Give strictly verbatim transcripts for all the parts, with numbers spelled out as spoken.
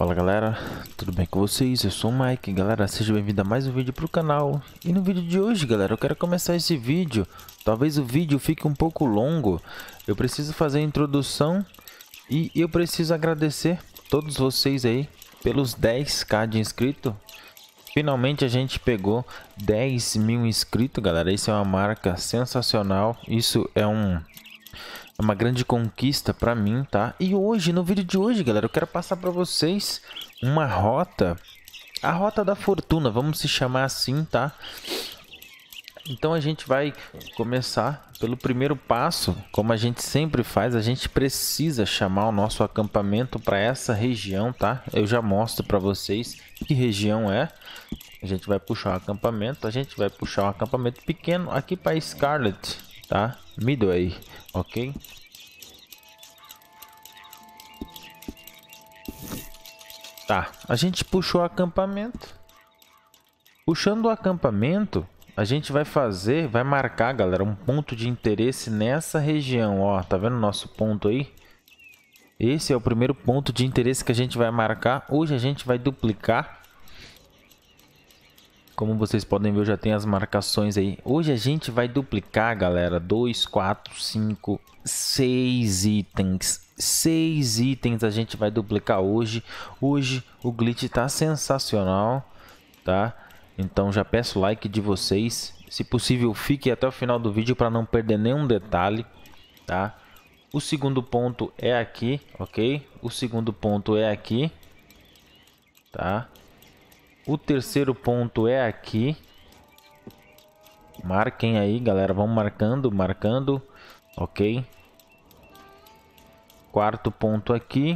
Fala galera, tudo bem com vocês? Eu sou o Mike, galera, seja bem-vindo a mais um vídeo pro canal. E no vídeo de hoje, galera, eu quero começar esse vídeo. Talvez o vídeo fique um pouco longo. Eu preciso fazer a introdução e eu preciso agradecer todos vocês aí pelos dez K de inscrito. Finalmente a gente pegou dez mil inscritos, galera. Isso é uma marca sensacional. Isso é um... É uma grande conquista para mim, tá? E hoje, no vídeo de hoje, galera, eu quero passar para vocês uma rota. A rota da fortuna, vamos se chamar assim, tá? Então a gente vai começar pelo primeiro passo. Como a gente sempre faz, a gente precisa chamar o nosso acampamento para essa região, tá? Eu já mostro para vocês que região é. A gente vai puxar o acampamento. A gente vai puxar um acampamento pequeno aqui para Scarlet, tá? Midway, ok? Tá, a gente puxou o acampamento. Puxando o acampamento, a gente vai fazer, vai marcar, galera, um ponto de interesse nessa região, ó. Tá vendo o nosso ponto aí? Esse é o primeiro ponto de interesse que a gente vai marcar. Hoje a gente vai duplicar. Como vocês podem ver, eu já tenho as marcações aí. Hoje a gente vai duplicar, galera, dois, quatro, cinco, seis itens. seis itens a gente vai duplicar hoje. Hoje o glitch tá sensacional, tá? Então já peço like de vocês. Se possível, fique até o final do vídeo para não perder nenhum detalhe, tá? O segundo ponto é aqui, ok? O segundo ponto é aqui, tá? O terceiro ponto é aqui. Marquem aí, galera. Vão marcando, marcando. Ok. Quarto ponto aqui.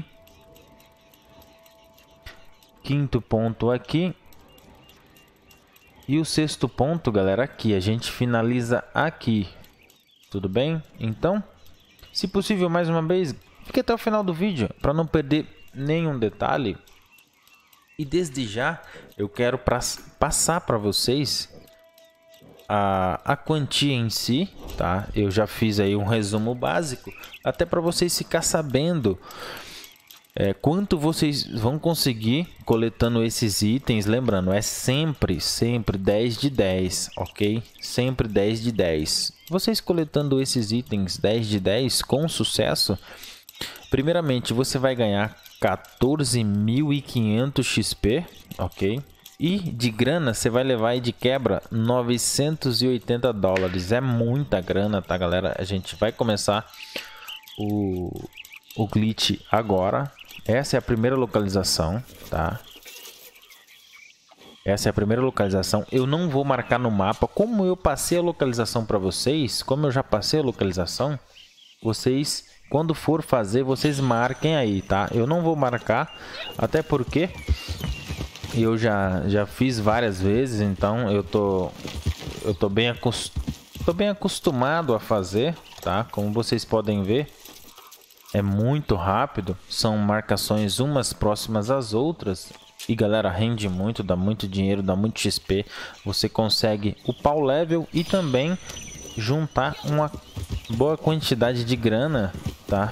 Quinto ponto aqui. E o sexto ponto, galera, aqui. A gente finaliza aqui. Tudo bem? Então, se possível, mais uma vez, fique até o final do vídeo para não perder nenhum detalhe. E desde já eu quero pra, passar para vocês a, a quantia em si, tá? Eu já fiz aí um resumo básico, até para vocês ficar sabendo é, quanto vocês vão conseguir coletando esses itens. Lembrando, é sempre, sempre dez de dez, ok? Sempre dez de dez. Vocês coletando esses itens dez de dez com sucesso, primeiramente você vai ganhar quatorze mil e quinhentos X P, ok? E de grana você vai levar aí de quebra novecentos e oitenta dólares. É muita grana, tá, galera? A gente vai começar o, o glitch agora. Essa é a primeira localização, tá? Essa é a primeira localização. Eu não vou marcar no mapa. Como eu passei a localização para vocês, como eu já passei a localização, vocês... Quando for fazer, vocês marquem aí, tá? Eu não vou marcar, até porque eu já, já fiz várias vezes, então eu tô, eu tô, bem acost... tô bem acostumado a fazer, tá? Como vocês podem ver, é muito rápido, são marcações umas próximas às outras. E galera, rende muito, dá muito dinheiro, dá muito X P. Você consegue upar o level e também juntar uma boa quantidade de grana, tá?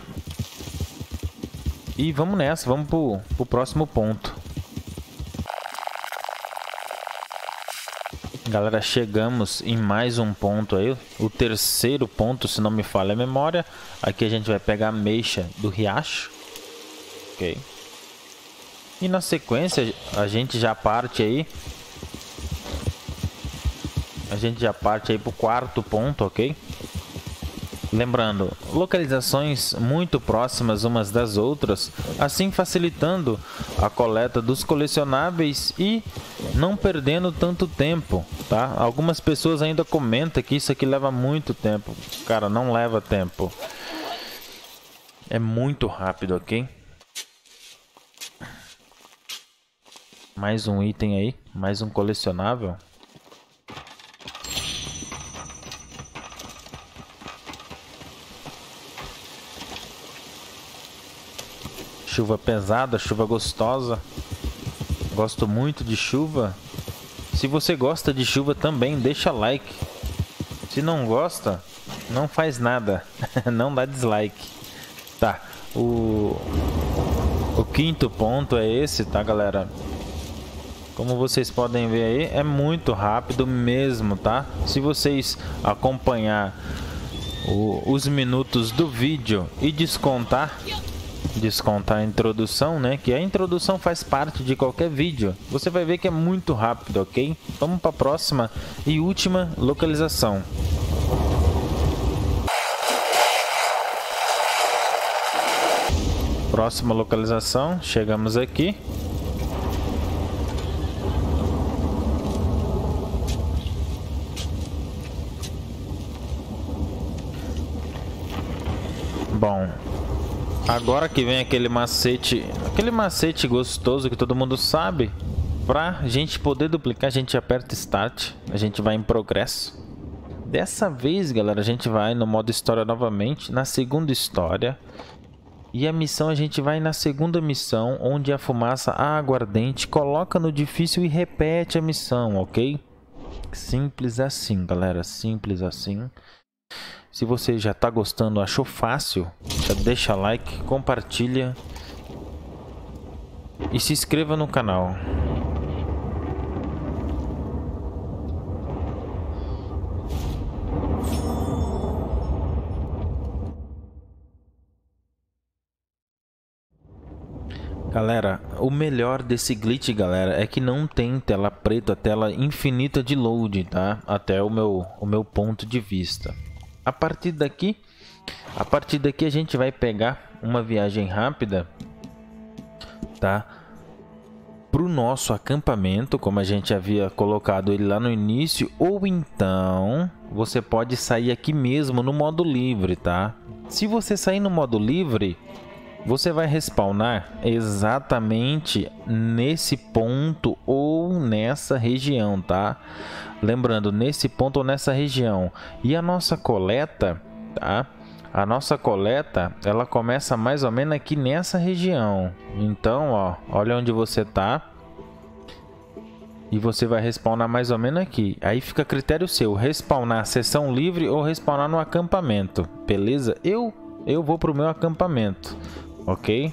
E vamos nessa, vamos pro, pro próximo ponto. Galera, chegamos em mais um ponto aí, o terceiro ponto, se não me falha a memória. Aqui a gente vai pegar a mecha do riacho, ok? E na sequência a gente já parte aí, a gente já parte aí pro quarto ponto, ok? Lembrando, localizações muito próximas umas das outras, assim facilitando a coleta dos colecionáveis e não perdendo tanto tempo, tá? Algumas pessoas ainda comentam que isso aqui leva muito tempo. Cara, não leva tempo. É muito rápido, ok? Mais um item aí, mais um colecionável. Chuva pesada, chuva gostosa. Gosto muito de chuva. Se você gosta de chuva também, deixa like. Se não gosta, não faz nada. Não dá dislike. Tá. O... O quinto ponto é esse, tá, galera? Como vocês podem ver aí, é muito rápido mesmo, tá? Se vocês acompanhar o, os minutos do vídeo e descontar, descontar a introdução, né? Que a introdução faz parte de qualquer vídeo. Você vai ver que é muito rápido, ok? Vamos para a próxima e última localização. Próxima localização, chegamos aqui. Bom, agora que vem aquele macete, aquele macete gostoso que todo mundo sabe. Pra gente poder duplicar, a gente aperta Start, a gente vai em progresso. Dessa vez, galera, a gente vai no modo história novamente, na segunda história. E a missão, a gente vai na segunda missão, onde a fumaça aguardente coloca no difícil e repete a missão, ok? Simples assim, galera, simples assim. Se você já tá gostando, achou fácil, já deixa like, compartilha e se inscreva no canal. Galera, o melhor desse glitch, galera, é que não tem tela preta, tela infinita de load, tá? Até o meu, o meu ponto de vista. A partir daqui, a partir daqui a gente vai pegar uma viagem rápida, tá? Pro nosso acampamento, como a gente havia colocado ele lá no início, ou então você pode sair aqui mesmo no modo livre, tá? Se você sair no modo livre, você vai respawnar exatamente nesse ponto ou nessa região, tá? Lembrando, nesse ponto ou nessa região. E a nossa coleta, tá? A nossa coleta, ela começa mais ou menos aqui nessa região. Então, ó, olha onde você tá. E você vai respawnar mais ou menos aqui. Aí fica a critério seu, respawnar sessão livre ou respawnar no acampamento, beleza? Eu, eu vou pro meu acampamento. Ok?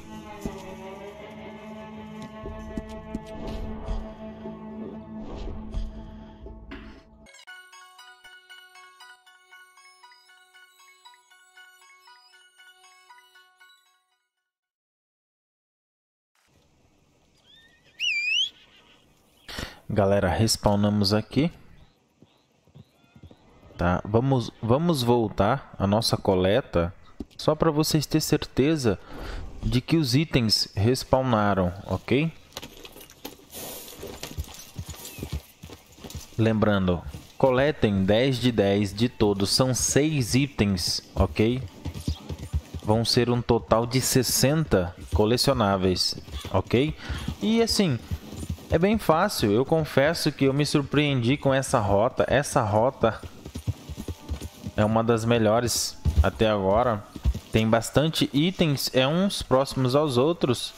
Galera, respawnamos aqui. Tá? Vamos, vamos voltar a nossa coleta. Só para vocês terem certeza de que os itens respawnaram, ok? Lembrando, coletem dez de dez de todos, são seis itens, ok? Vão ser um total de sessenta colecionáveis, ok? E assim, é bem fácil, eu confesso que eu me surpreendi com essa rota. Essa rota é uma das melhores até agora. Tem bastante itens, é uns próximos aos outros.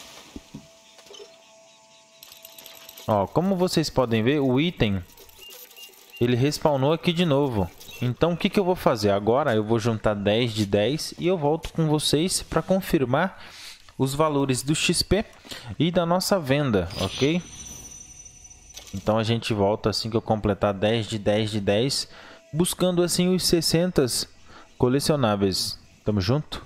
Ó, como vocês podem ver, o item, ele respawnou aqui de novo. Então, o que, que eu vou fazer? Agora eu vou juntar dez de dez e eu volto com vocês para confirmar os valores do X P e da nossa venda, ok? Então, a gente volta assim que eu completar dez de dez de dez, buscando assim os sessenta colecionáveis. Tamo junto?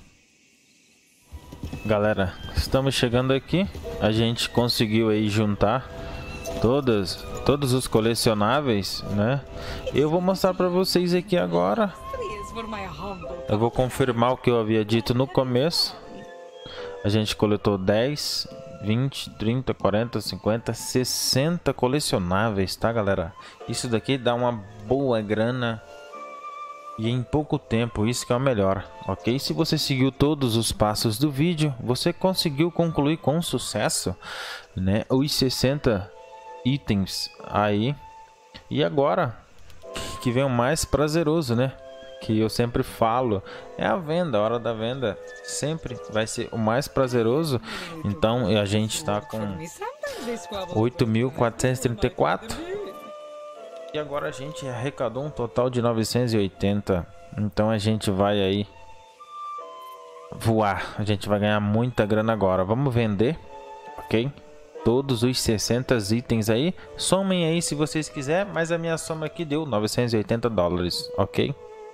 Galera, estamos chegando aqui. A gente conseguiu aí juntar todas, todos os colecionáveis, né? Eu vou mostrar para vocês aqui agora. Eu vou confirmar o que eu havia dito no começo. A gente coletou dez, vinte, trinta, quarenta, cinquenta, sessenta colecionáveis, tá, galera? Isso daqui dá uma boa grana. E em pouco tempo, isso que é o melhor, ok? Se você seguiu todos os passos do vídeo, você conseguiu concluir com sucesso, né, os sessenta itens aí. E agora, que vem o mais prazeroso, né? Que eu sempre falo, é a venda, a hora da venda sempre vai ser o mais prazeroso. Então, a gente está com oito mil quatrocentos e trinta e quatro. E agora a gente arrecadou um total de novecentos e oitenta. Então a gente vai aí voar. A gente vai ganhar muita grana agora. Vamos vender, ok? Todos os sessenta itens aí. Somem aí se vocês quiserem, mas a minha soma aqui deu novecentos e oitenta dólares, ok?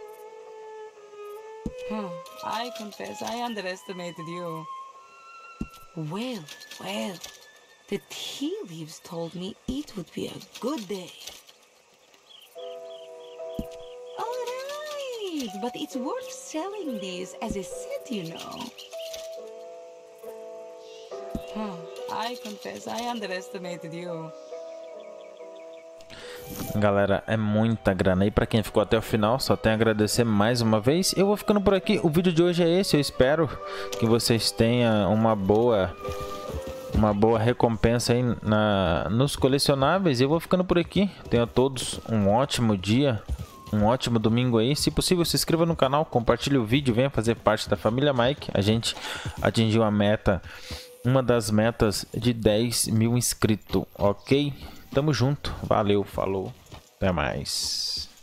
Huh. I confess I underestimated you. Well, well, the tea leaves told me it would be a good day. Alright, but it's worth selling this as a set, you know. Huh. I confess I underestimated you. Galera, é muita grana. E pra quem ficou até o final, só tenho a agradecer mais uma vez. Eu vou ficando por aqui. O vídeo de hoje é esse. Eu espero que vocês tenham uma boa uma boa recompensa aí na, nos colecionáveis. Eu vou ficando por aqui. Tenham todos um ótimo dia, um ótimo domingo aí. Se possível, se inscreva no canal, compartilhe o vídeo, venha fazer parte da família Mike. A gente atingiu a meta, uma das metas de dez mil inscritos, ok? Tamo junto, valeu, falou, até mais.